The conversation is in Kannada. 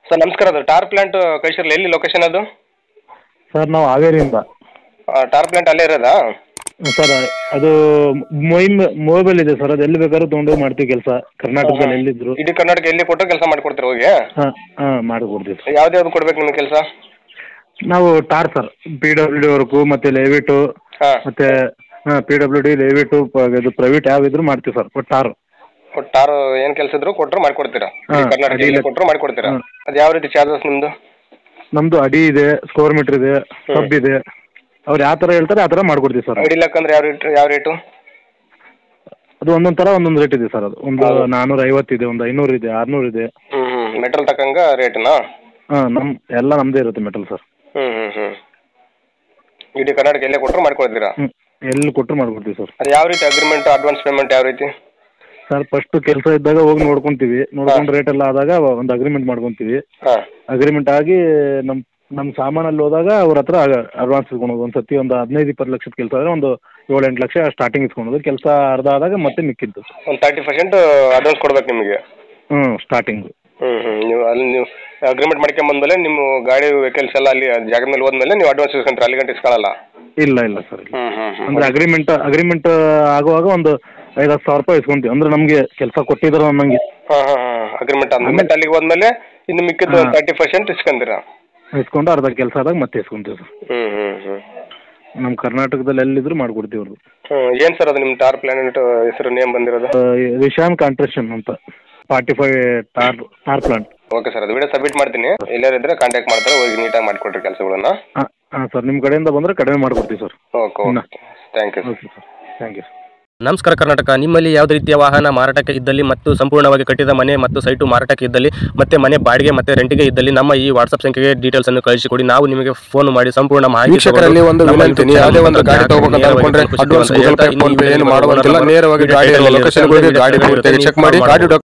ಸರ್ ನಮಸ್ಕಾರ. ಅದು ಟಾರ್ ಪ್ಲಾಂಟ್ ಕಳಿಸಿರಲ್ಲ, ಎಲ್ಲಿ ಲೊಕೇಶನ್ ಅದು? ಸರ್ ನಾವು ಹಾವೇರಿಯಿಂದ. ಟಾರ್ ಪ್ಲಾಂಟ್ ಅಲ್ಲೇ ಇರೋದಾ? ಸರ್ ಅದು ಮೊಬೈಲ್ ಇದೆ ಸರ್, ಅದು ಎಲ್ಲಿ ಬೇಕಾದ್ರೂ ತೊಗೊಂಡೋಗಿ ಮಾಡ್ತೀವಿ ಕೆಲಸ, ಕರ್ನಾಟಕದಲ್ಲಿ ಎಲ್ಲಿದ್ರು. ಇಡೀ ಕರ್ನಾಟಕ ಎಲ್ಲಿ ಕೊಟ್ಟರು ಕೆಲಸ ಮಾಡಿಕೊಡ್ತೀರ ಹೋಗಿ? ಹಾಂ ಮಾಡಿಕೊಡ್ತೀವಿ ಸರ್. ಯಾವ್ದು ಕೊಡ್ಬೇಕು ನಿಮಗೆ ಕೆಲಸ? ನಾವು ಟಾರ್ ಸರ್, PWD ವರ್ಕು ಮತ್ತು ಲೇವಿಟು ಮತ್ತು PWD ಲೇವಿಟು ಇದು ಪ್ರೈವೇಟ್ ಯಾವ ಇದ್ರು ಮಾಡ್ತೀವಿ ಸರ್. ಟಾರ್ ಟಾರ್ ಏನು ಕೆಲಸ ಇದ್ರು ಕೊಟ್ಟರು ಮಾಡಿಕೊಡ್ತೀರಾ? ಕರ್ನಾಟಕ ಎಲ್ಲಿ ಕೊಟ್ಟರು ಮಾಡಿಕೊಡ್ತೀರಾ? ಅದು ಯಾವ ರೀತಿ ಚಾರ್ಜಸ್ ನಿಮ್ಮದು? ನಮ್ಮದು ಅಡಿ ಇದೆ, ಸ್ಕ್ವೇರ್ ಮೀಟ್ರ್ ಇದೆ, ಸಬ್ ಇದೆ. ಅವ್ರು ಯಾವ ಥರ ಹೇಳ್ತಾರೆ ಆ ಥರ ಮಾಡ್ಕೊಡ್ತೀವಿ ಸರ್. ಅಡಿ ಲೆಕ್ಕ ಅಂದ್ರೆ ಯಾವ ರೇಟು? ಅದು ಒಂದೊಂದು ಥರ ಒಂದೊಂದು ರೇಟ್ ಇದೆ ಸರ್. ಅದು ಒಂದು 450 ಇದೆ, ಒಂದು 500 ಇದೆ, 600 ಇದೆ. ಮೆಟಲ್ ತಕ್ಕಂಗ ರೇಟ್ನಾ? ಎಲ್ಲ ನಮ್ಮದೇ ಇರುತ್ತೆ ಮೆಟಲ್ ಸರ್. ಇಡೀ ಕರ್ನಾಟಕ ಎಲ್ಲೇ ಕೊಟ್ಟರು ಮಾಡಿಕೊಡ್ತೀರಾ? ಎಲ್ಲಿ ಕೊಟ್ಟರು ಮಾಡ್ಕೊಡ್ತೀವಿ ಸರ್. ಅದು ಯಾವ ರೀತಿ ಅಗ್ರಿಮೆಂಟ್, ಅಡ್ವಾನ್ಸ್ ಪೇಮೆಂಟ್ ಯಾವ ರೀತಿ? ಸರ್ ಫಸ್ಟ್ ಕೆಲಸ ಇದ್ದಾಗ ಹೋಗಿ ನೋಡ್ಕೊಂತೀವಿ, ನೋಡ್ಕೊಂಡು ರೇಟ್ ಎಲ್ಲ ಆದಾಗ ಒಂದು ಅಗ್ರಿಮೆಂಟ್ ಮಾಡ್ಕೊತೀವಿ. ಅಗ್ರಿಮೆಂಟ್ ಆಗಿ ನಮ್ಮ ಸಾಮಾನಲ್ಲಿ ಹೋದಾಗ ಅವ್ರ ಹತ್ರ ಅಡ್ವಾನ್ಸ್ ಇಸ್ಕೊಳೋದು. ಒಂದು ಸತಿ ಒಂದು 15-20 ಲಕ್ಷದ ಕೆಲಸ ಆದರೆ ಒಂದು 7-8 ಲಕ್ಷ ಸ್ಟಾರ್ಟಿಂಗ್ ಇಸ್ಕೊಳೋದು. ಕೆಲಸ ಅರ್ಧ ಆದಾಗ ಮತ್ತೆ ಮಿಕ್ಕಿದ್ದು ಒಂದು 30% ಅಡ್ವಾನ್ಸ್ ಕೊಡ್ಬೇಕು ನಿಮಗೆ. ಸ್ಟಾರ್ಟಿಂಗು. ನೀವು ಅಗ್ರಿಮೆಂಟ್ ಮಾಡ್ಕೊಂಬಂದ್ಮೇಲೆ ನಿಮ್ಮ ಗಾಡಿ ವೆಹಿಕಲ್ಸ್ ಎಲ್ಲ ಅಲ್ಲಿ ಜಾಗದ ಮೇಲೆ ಹೋದ್ಮೇಲೆ ನೀವು ಅಡ್ವಾನ್ಸ್ ಇಸ್ಕೊಂತೀರ, ಅಲ್ಲಿ ಗಂಟೆ ಇಸ್ಕೊಳ್ಳಲ್ಲ? ಇಲ್ಲ ಸರ್. ಅಂದರೆ ಅಗ್ರಿಮೆಂಟ್ ಆಗುವಾಗ ಒಂದು 5-10 ಸಾವಿರ ರೂಪಾಯಿ ಇಸ್ಕೊಂತೀವಿ. ಅಂದರೆ ನಮಗೆ ಕೆಲಸ ಕೊಟ್ಟಿದ್ರು ನಮಗೆ. ಅಗ್ರಿಮೆಂಟ್ ಆದ್ಮೇಲೆ ಅಲ್ಲಿಗೆ ಹೋದ್ಮೇಲೆ ಇನ್ನು ಮಿಕ್ಕಿದ್ದು 30% ಇಸ್ಕೊಂತೀರಾ? ಇಸ್ಕೊಂಡು ಅರ್ಧ ಕೆಲಸ ಆದಾಗ ಮತ್ತೆ ಇಸ್ಕೊಂತೀವಿ ಸರ್. ನಮ್ಮ ಕರ್ನಾಟಕದಲ್ಲಿ ಎಲ್ಲಿದ್ರು ಮಾಡ್ಕೊಡ್ತೀವಿ ಅವ್ರದ್ದು. ಏನು ಸರ್ ಅದು ನಿಮ್ಮ ಟಾರ್ ಪ್ಲಾನೆಟ್ ಹೆಸರು ನೇಮ್ ಬಂದಿರೋದು? ವಿಶಾನ್ ಕಾಂಟ್ರಕ್ಷನ್ ಅಂತ 45 ಟಾರ್ ಪ್ಲಾಂಟ್. ಓಕೆ ಸರ್, ಅದು ವಿಡಿಯೋ ಸಬ್ಮಿಟ್ ಮಾಡ್ತೀನಿ. ಎಲ್ಲರೂ ಇದ್ದರೆ ಕಾಂಟ್ಯಾಕ್ಟ್ ಮಾಡ್ತಾರೆ, ಹೋಗಿ ನೀಟಾಗಿ ಮಾಡಿಕೊಡ್ರಿ ಕೆಲಸಗಳನ್ನ. ಹಾಂ ಸರ್, ನಿಮ್ಮ ಕಡೆಯಿಂದ ಬಂದರೆ ಕಡಿಮೆ ಮಾಡಿಕೊಡ್ತೀವಿ ಸರ್. Okay, thank you. Okay sir, thank you. ನಮಸ್ಕಾರ ಕರ್ನಾಟಕ. ನಿಮ್ಮಲ್ಲಿ ಯಾವುದೇ ರೀತಿಯ ವಾಹನ ಮಾರಾಟಕ್ಕೆ ಇದ್ದಲ್ಲಿ ಮತ್ತು ಸಂಪೂರ್ಣವಾಗಿ ಕಟ್ಟಿದ ಮನೆ ಮತ್ತು ಸೈಟು ಮಾರಾಟಕ್ಕೆ ಇದ್ದಲ್ಲಿ ಮತ್ತೆ ಮನೆ ಬಾಡಿಗೆ ಮತ್ತೆ ರೆಂಟಿಗೆ ಇದ್ದಲ್ಲಿ ನಮ್ಮ ಈ ವಾಟ್ಸ್ಆಪ್ ಸಂಖ್ಯೆಗೆ ಡೀಟೇಲ್ಸ್ ಅನ್ನು ಕಳಿಸಿಕೊಡಿ. ನಾವು ನಿಮಗೆ ಫೋನ್ ಮಾಡಿ ಸಂಪೂರ್ಣ ಮಾಹಿತಿ. ವೀಕ್ಷಕರಲ್ಲಿ ಒಂದು ವಿನಂತಿ, ಯಾವುದೇ ಒಂದು ಗಾಡಿ ತಗೋಬೇಕಂತ ಅನ್ಕೊಂಡ್ರೆ advance Google Pay PhonePe ಏನು ಮಾಡುವಂತಿಲ್ಲ. ನೇರವಾಗಿ ಗಾಡಿ ಲೊಕೇಶನ್ ಹೋಗಿ ಗಾಡಿ ಚೆಕ್ ಮಾಡಿ ಗಾಡಿ